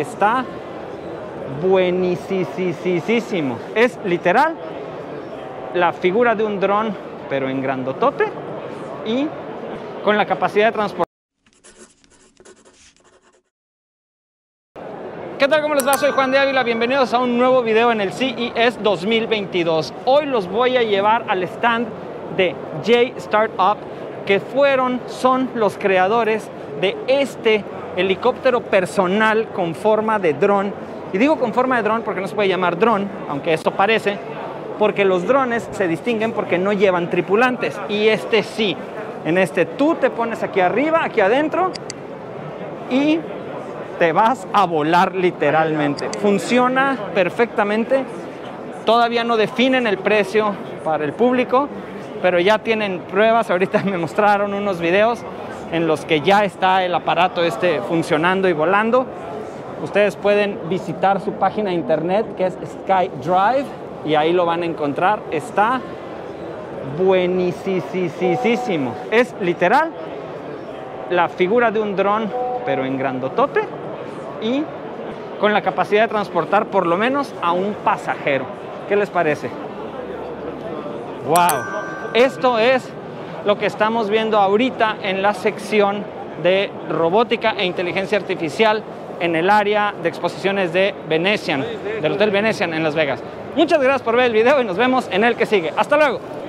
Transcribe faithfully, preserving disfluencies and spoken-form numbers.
está buenísimo. Es literal la figura de un dron, pero en grandotote y con la capacidad de transportar. ¿Qué tal? ¿Cómo les va? Soy Juan de Ávila. Bienvenidos a un nuevo video en el C E S dos mil veintidós. Hoy los voy a llevar al stand de J Startup, que fueron, son los creadores de este helicóptero personal con forma de dron. Y digo con forma de dron porque no se puede llamar dron, aunque esto parece, porque los drones se distinguen porque no llevan tripulantes. Y este sí. En este tú te pones aquí arriba, aquí adentro, y te vas a volar literalmente. Funciona perfectamente. Todavía no definen el precio para el público, pero ya tienen pruebas. Ahorita me mostraron unos videos en los que ya está el aparato este funcionando y volando. Ustedes pueden visitar su página de internet, que es SkyDrive, y ahí lo van a encontrar. Está buenísimo. Es literal la figura de un dron, pero en grandotote y con la capacidad de transportar por lo menos a un pasajero. ¿Qué les parece? ¡Wow! Esto es lo que estamos viendo ahorita en la sección de robótica e inteligencia artificial en el área de exposiciones de Venetian, del Hotel Venetian en Las Vegas. Muchas gracias por ver el video y nos vemos en el que sigue. ¡Hasta luego!